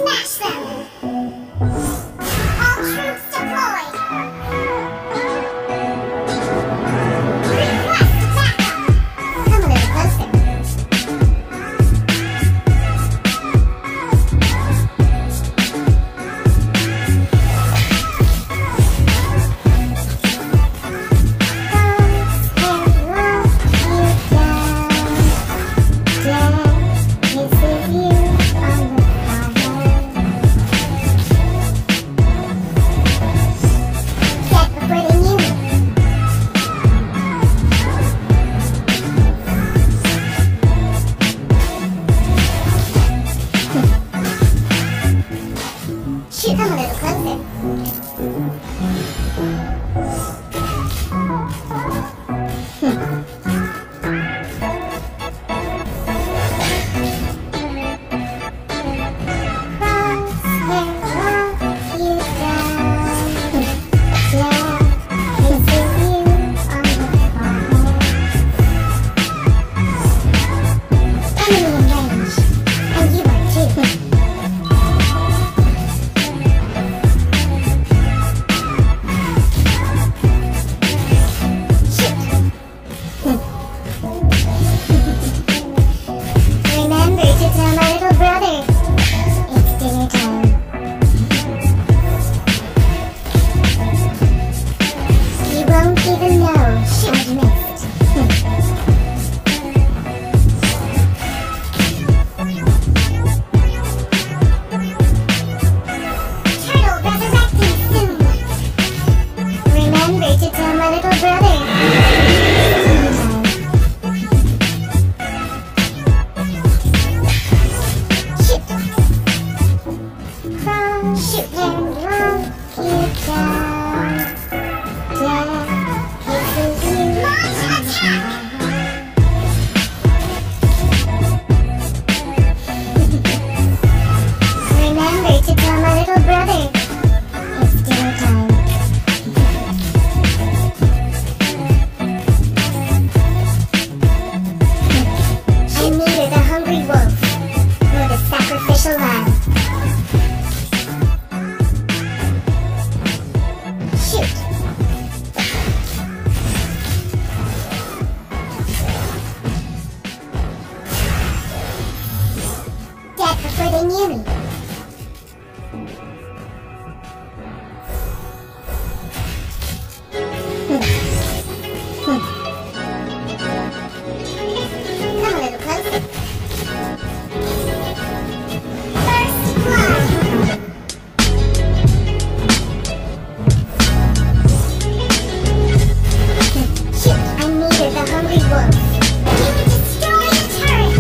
Smash them! All troops deployed! Request backup! Come a little closer. Shoot, come a little closer. Before they knew me. Come a little closer. First blood. Shoot, I needed the hungry wolf. You would destroy the turret.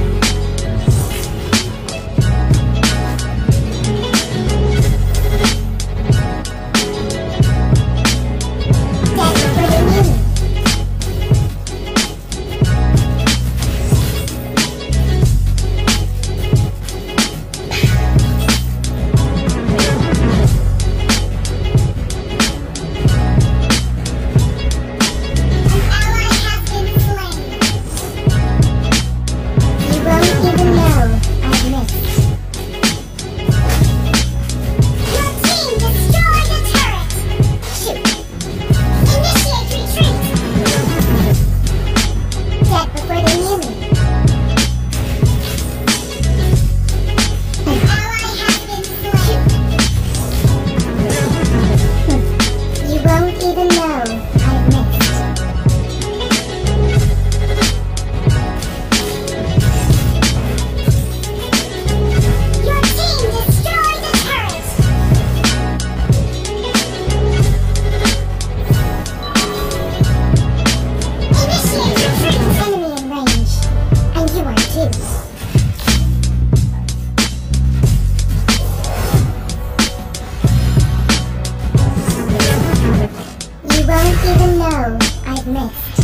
Even though I've missed.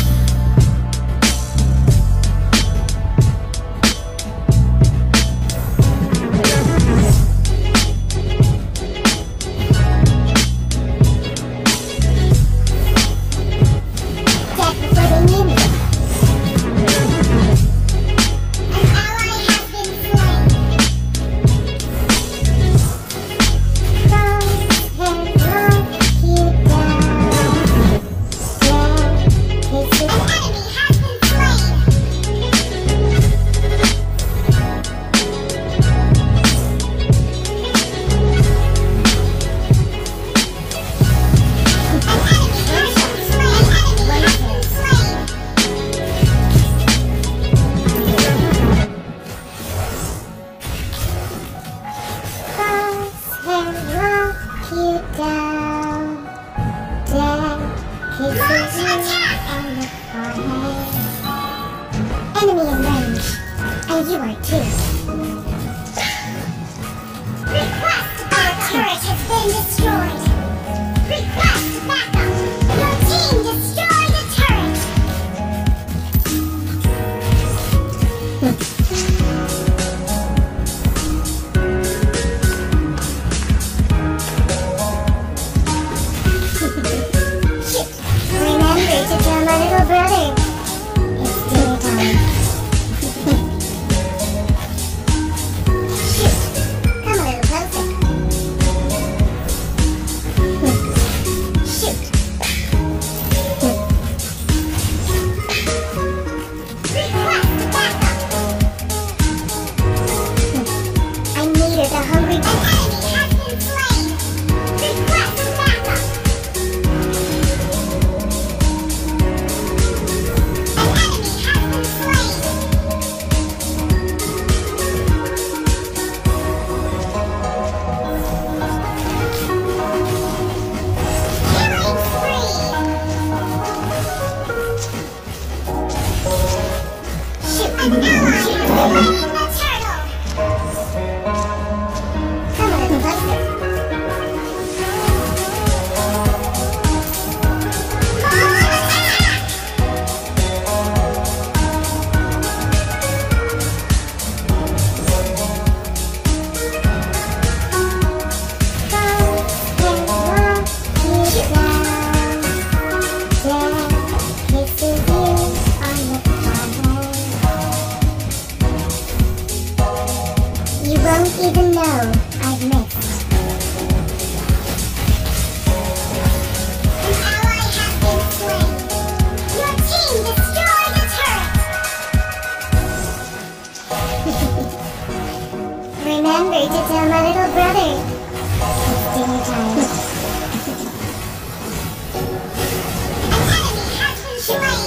Dead before they knew me. An ally has been slain. You are too. Request! Our turret has been destroyed. Request backup. Your team destroyed the turret. Shoot! Remember to tell my little brother. It's dinner time. Shoot! Come a little closer. Shoot! Request backup. I needed the hungry. An enemy has been slain. Request backup. An enemy has been slain. Killing spree. Shoot! An ally has slain the turtle. Come a little closer. Launch attack! You won't even know I've missed. An ally has been slain. Your team destroyed the turret. Remember to tell my little brother. It's dinner time. An enemy has been slain.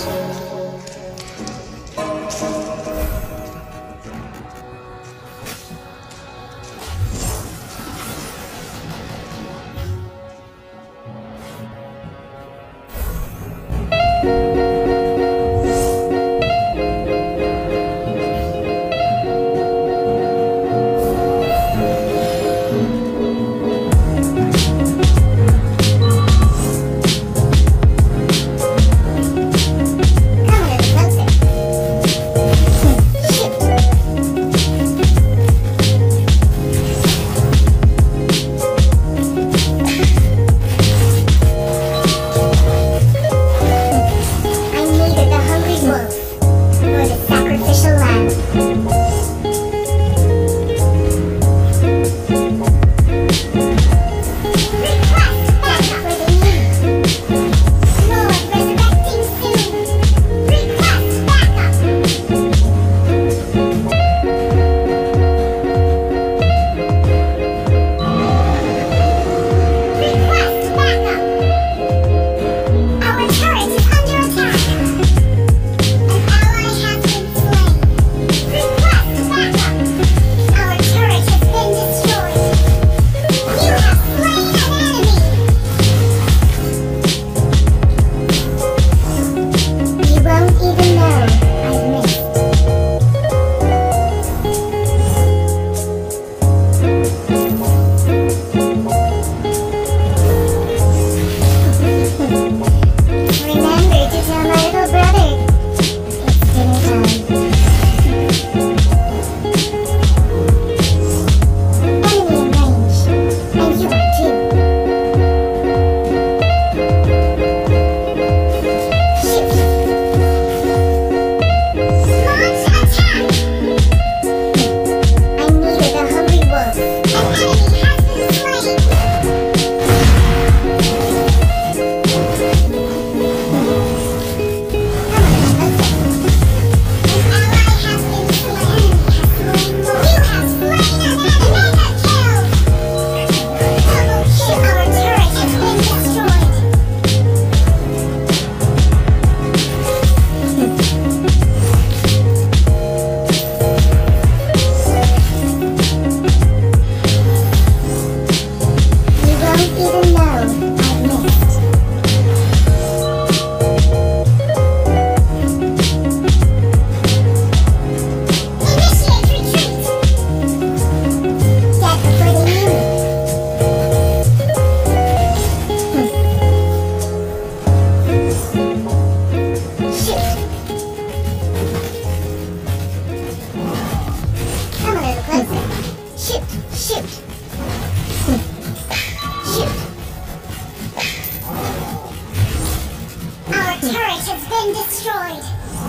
turret has been destroyed.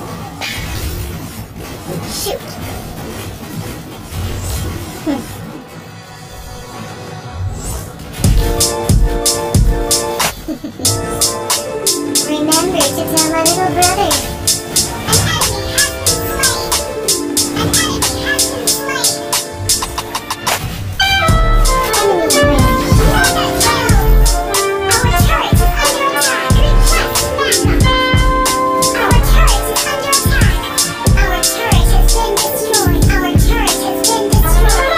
Shoot. Remember to tell my little brother. An enemy has been slain. An enemy has been slain. Enemy range. Double kill. Our turret is under attack. Request backup. Our turret is under attack. Our turret has been destroyed. Our turret has been destroyed.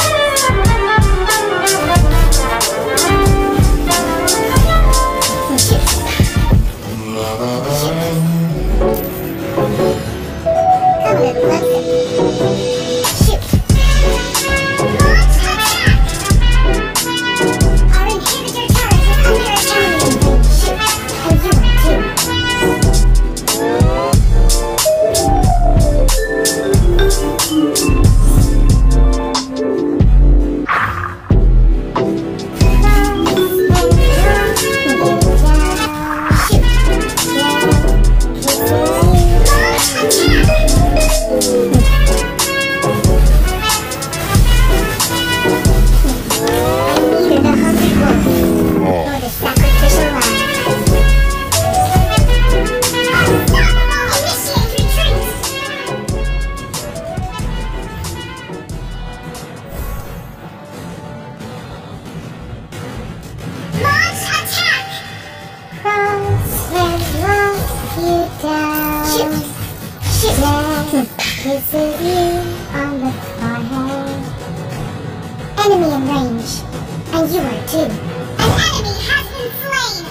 On the forehead. Enemy in range, and you are too. An enemy has been slain.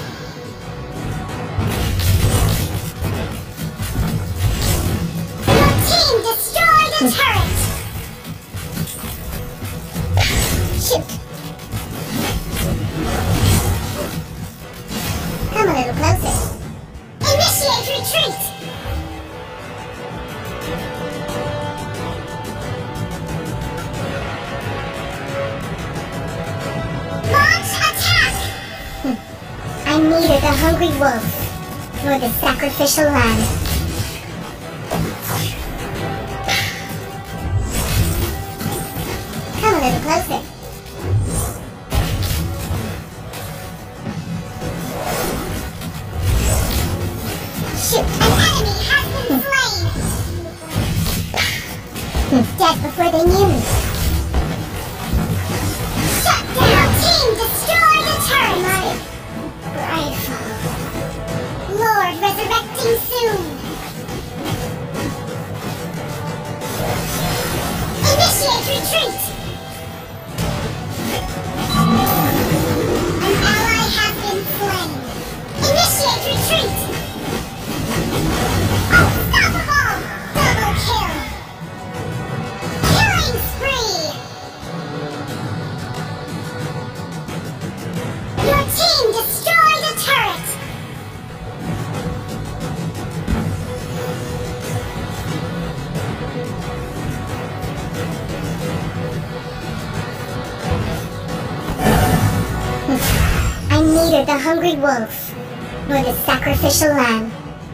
Your team destroyed a turret. Shoot. Come a little closer. Initiate retreat. I'm neither the hungry wolf nor the sacrificial lamb. Come a little closer. Shoot! An enemy has been slain! Dead before they knew me. Shut down! Team destroy the turret! Rifle. Lord resurrecting soon. Initiate retreat. An ally has been slain. Initiate retreat. Unstoppable. Double kill. Killing spree. Your team destroyed a turret. I'm neither the hungry wolf nor the sacrificial lamb.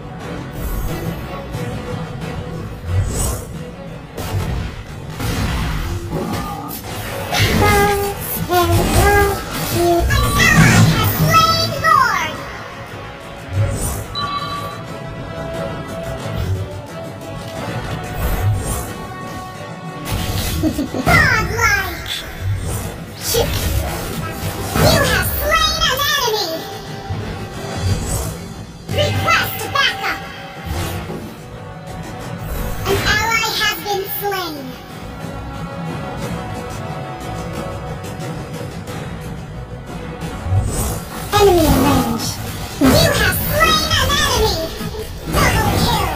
Godlike! Chooks! You have slain an enemy! Request backup! An ally has been slain! Enemy in range! You have slain an enemy! Double kill!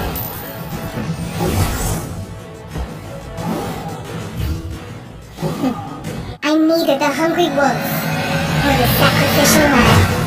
I'm neither the hungry wolf nor the sacrificial lamb.